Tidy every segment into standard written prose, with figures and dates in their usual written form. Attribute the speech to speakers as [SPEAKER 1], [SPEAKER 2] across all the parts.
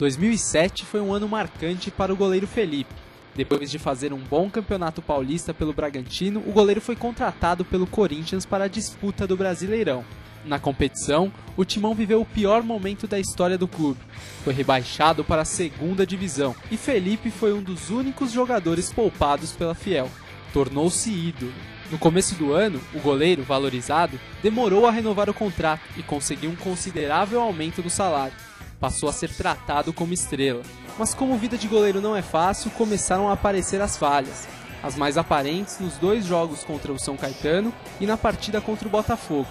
[SPEAKER 1] 2007 foi um ano marcante para o goleiro Felipe. Depois de fazer um bom campeonato paulista pelo Bragantino, o goleiro foi contratado pelo Corinthians para a disputa do Brasileirão. Na competição, o Timão viveu o pior momento da história do clube. Foi rebaixado para a segunda divisão e Felipe foi um dos únicos jogadores poupados pela Fiel. Tornou-se ídolo. No começo do ano, o goleiro, valorizado, demorou a renovar o contrato e conseguiu um considerável aumento no salário. Passou a ser tratado como estrela. Mas como vida de goleiro não é fácil, começaram a aparecer as falhas. As mais aparentes nos 2 jogos contra o São Caetano e na partida contra o Botafogo.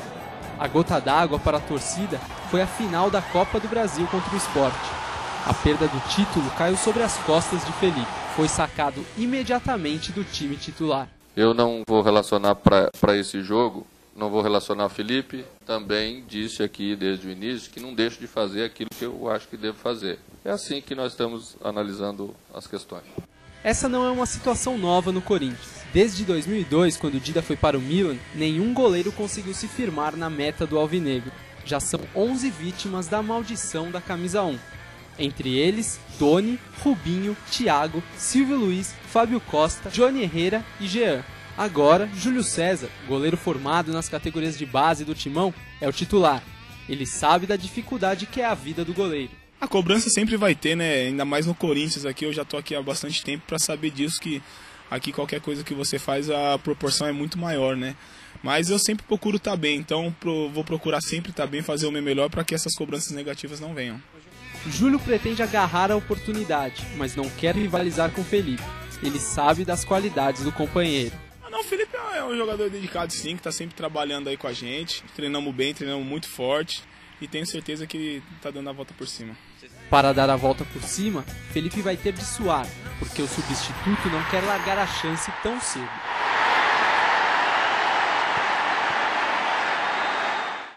[SPEAKER 1] A gota d'água para a torcida foi a final da Copa do Brasil contra o Sport. A perda do título caiu sobre as costas de Felipe. Foi sacado imediatamente do time titular.
[SPEAKER 2] Eu não vou relacionar para esse jogo, não vou relacionar o Felipe. Também disse aqui desde o início que não deixo de fazer aquilo que eu acho que devo fazer. É assim que nós estamos analisando as questões.
[SPEAKER 1] Essa não é uma situação nova no Corinthians. Desde 2002, quando o Dida foi para o Milan, nenhum goleiro conseguiu se firmar na meta do alvinegro. Já são 11 vítimas da maldição da camisa 1. Entre eles, Doni, Rubinho, Thiago, Silvio Luiz, Fábio Costa, Johnny Herrera e Jean. Agora, Júlio César, goleiro formado nas categorias de base do Timão, é o titular. Ele sabe da dificuldade que é a vida do goleiro.
[SPEAKER 3] A cobrança sempre vai ter, né? Ainda mais no Corinthians aqui, eu já tô aqui há bastante tempo para saber disso, que aqui qualquer coisa que você faz, a proporção é muito maior, né? Mas eu sempre procuro estar bem, então vou procurar sempre estar bem, fazer o meu melhor para que essas cobranças negativas não venham.
[SPEAKER 1] Júlio pretende agarrar a oportunidade, mas não quer rivalizar com Felipe. Ele sabe das qualidades do companheiro.
[SPEAKER 3] Não, o Felipe é um jogador dedicado sim, que está sempre trabalhando aí com a gente. Treinamos bem, treinamos muito forte e tenho certeza que ele está dando a volta por cima.
[SPEAKER 1] Para dar a volta por cima, Felipe vai ter de suar, porque o substituto não quer largar a chance tão cedo.